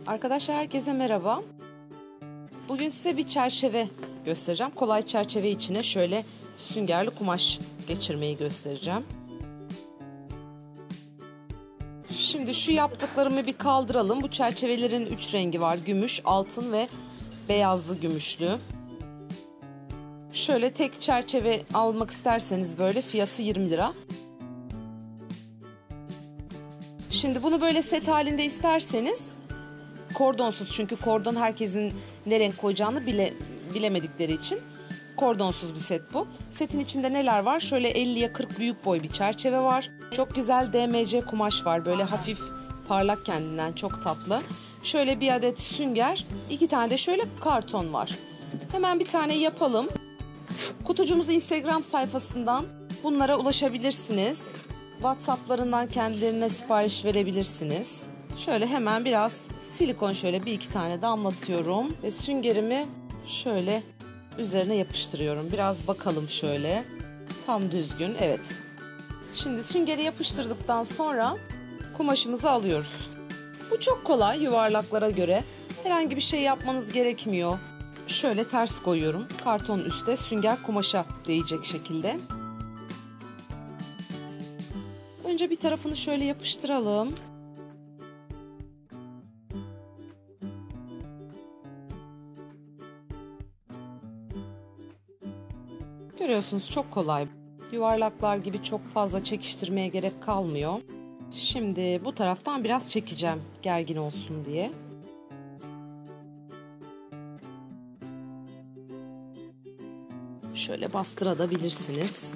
Arkadaşlar herkese merhaba. Bugün size bir çerçeve göstereceğim. Kolay çerçeve içine şöyle süngerli kumaş geçirmeyi göstereceğim. Şimdi şu yaptıklarımı bir kaldıralım. Bu çerçevelerin 3 rengi var. Gümüş, altın ve beyazlı gümüşlü. Şöyle tek çerçeve almak isterseniz böyle fiyatı 20 lira. Şimdi bunu böyle set halinde isterseniz kordonsuz, çünkü kordon herkesin ne renk koyacağını bilemedikleri için kordonsuz bir set bu. Setin içinde neler var? Şöyle 50'ye 40 büyük boy bir çerçeve var. Çok güzel DMC kumaş var. Böyle hafif parlak, kendinden çok tatlı. Şöyle bir adet sünger, 2 tane de şöyle karton var. Hemen bir tane yapalım. Kutucumuzu Instagram sayfasından bunlara ulaşabilirsiniz. WhatsApp'larından kendilerine sipariş verebilirsiniz. Şöyle hemen biraz silikon şöyle 1-2 tane damlatıyorum ve süngerimi şöyle üzerine yapıştırıyorum. Biraz bakalım şöyle. Tam düzgün. Evet. Şimdi süngeri yapıştırdıktan sonra kumaşımızı alıyoruz. Bu çok kolay, yuvarlaklara göre. Herhangi bir şey yapmanız gerekmiyor. Şöyle ters koyuyorum. Kartonun üstte sünger kumaşa değecek şekilde. Önce bir tarafını şöyle yapıştıralım. Görüyorsunuz, çok kolay. Yuvarlaklar gibi çok fazla çekiştirmeye gerek kalmıyor. Şimdi bu taraftan biraz çekeceğim gergin olsun diye. Şöyle bastırabilirsiniz.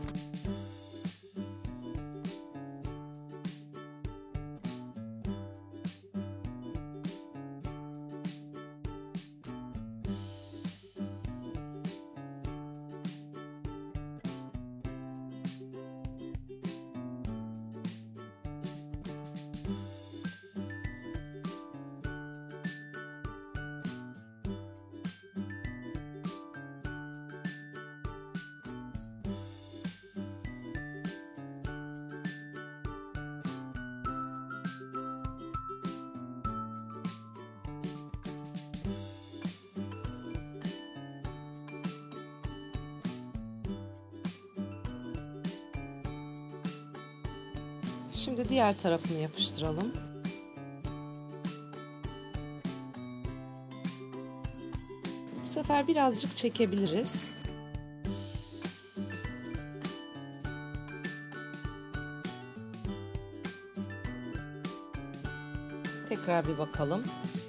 Şimdi diğer tarafını yapıştıralım. Bu sefer birazcık çekebiliriz. Tekrar bir bakalım.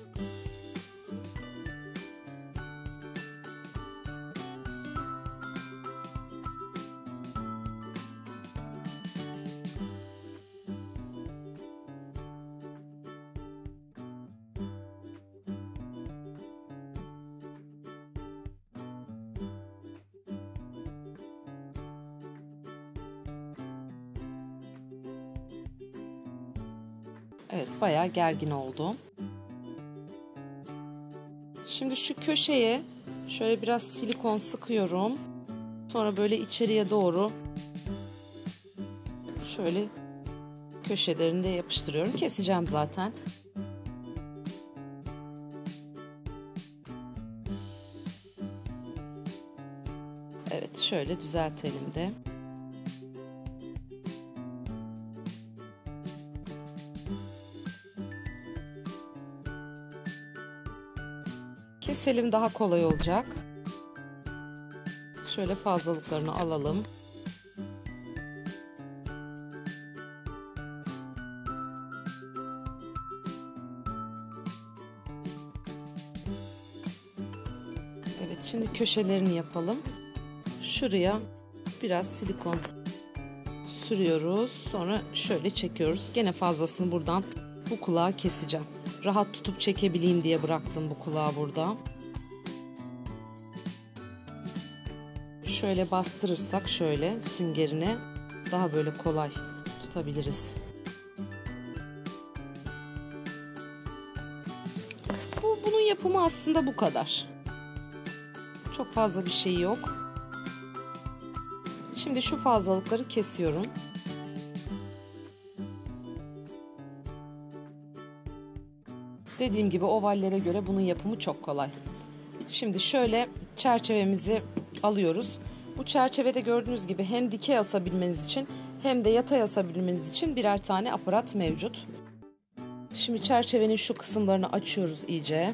Evet, bayağı gergin oldu. Şimdi şu köşeye şöyle biraz silikon sıkıyorum. Sonra böyle içeriye doğru şöyle köşelerinde yapıştırıyorum. Keseceğim zaten. Evet, şöyle düzeltelim de. Keselim, daha kolay olacak. Şöyle fazlalıklarını alalım. Evet, şimdi köşelerini yapalım. Şuraya biraz silikon sürüyoruz. Sonra şöyle çekiyoruz. Gene fazlasını buradan bu kulağı keseceğim. Rahat tutup çekebileyim diye bıraktım bu kulağı burada. Şöyle bastırırsak şöyle süngerine daha böyle kolay tutabiliriz. Bunun yapımı aslında bu kadar. Çok fazla bir şey yok. Şimdi şu fazlalıkları kesiyorum. Dediğim gibi ovallere göre bunun yapımı çok kolay. Şimdi şöyle çerçevemizi alıyoruz. Bu çerçevede gördüğünüz gibi hem dikey asabilmeniz için hem de yatay asabilmeniz için birer tane aparat mevcut. Şimdi çerçevenin şu kısımlarını açıyoruz iyice.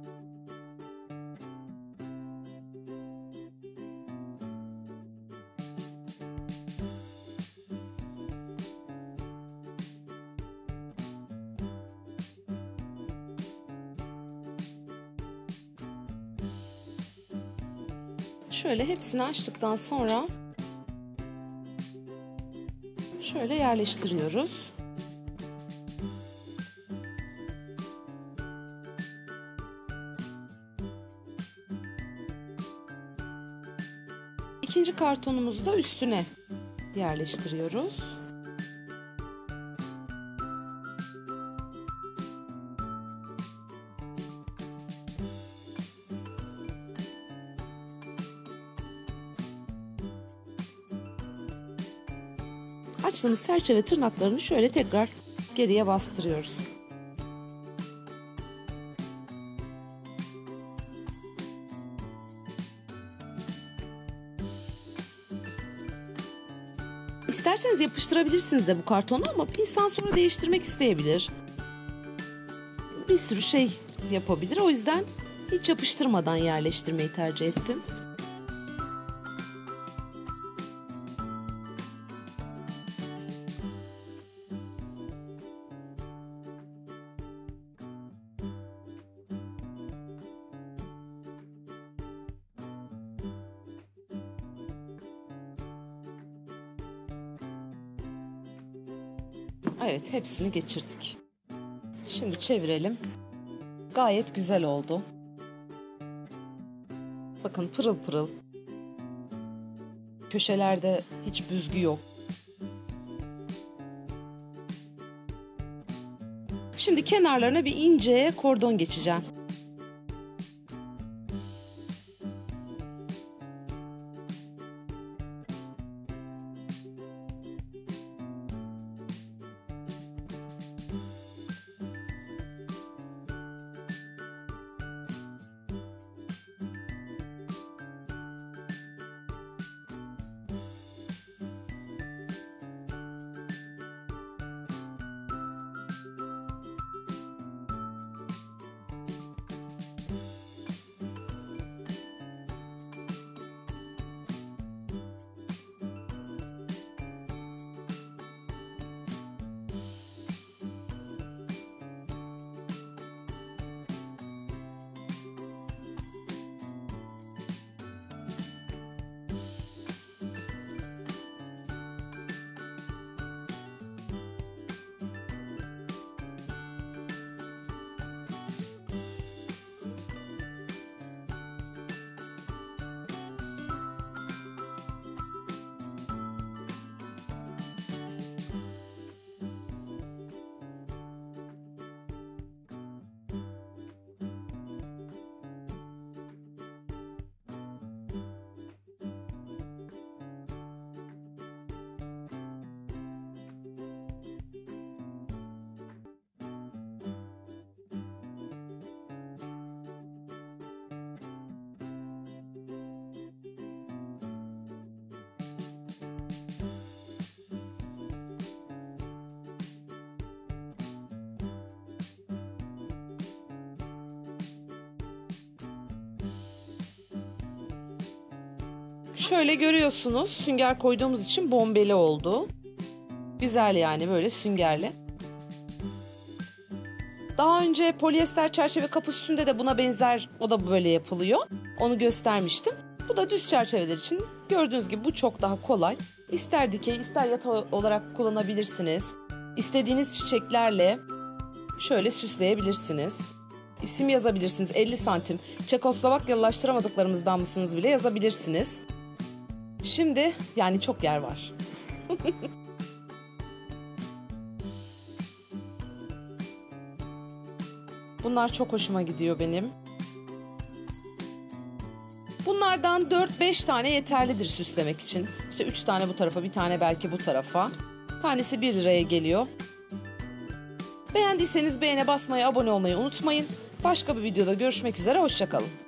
Şöyle hepsini açtıktan sonra şöyle yerleştiriyoruz. İkinci kartonumuzu da üstüne yerleştiriyoruz. Açtığımız çerçeve tırnaklarını şöyle tekrar geriye bastırıyoruz. İsterseniz yapıştırabilirsiniz de bu kartonu ama insan sonra değiştirmek isteyebilir. Bir sürü şey yapabilir. O yüzden hiç yapıştırmadan yerleştirmeyi tercih ettim. Evet, hepsini geçirdik. Şimdi çevirelim. Gayet güzel oldu. Bakın pırıl pırıl. Köşelerde hiç büzgü yok. Şimdi kenarlarına bir ince kordon geçeceğim. Şöyle görüyorsunuz, sünger koyduğumuz için bombeli oldu. Güzel yani, böyle süngerli. Daha önce polyester çerçeve kapı süsünde de buna benzer, o da böyle yapılıyor. Onu göstermiştim. Bu da düz çerçeveler için. Gördüğünüz gibi bu çok daha kolay. İster dikey ister yatay olarak kullanabilirsiniz. İstediğiniz çiçeklerle şöyle süsleyebilirsiniz. İsim yazabilirsiniz. 50 santim. Çekoslovakyalılaştıramadıklarımızdan mısınız bile yazabilirsiniz. Şimdi yani çok yer var. Bunlar çok hoşuma gidiyor benim. Bunlardan 4-5 tane yeterlidir süslemek için. İşte 3 tane bu tarafa, bir tane belki bu tarafa. Tanesi 1 liraya geliyor. Beğendiyseniz beğene basmayı, abone olmayı unutmayın. Başka bir videoda görüşmek üzere, hoşça kalın.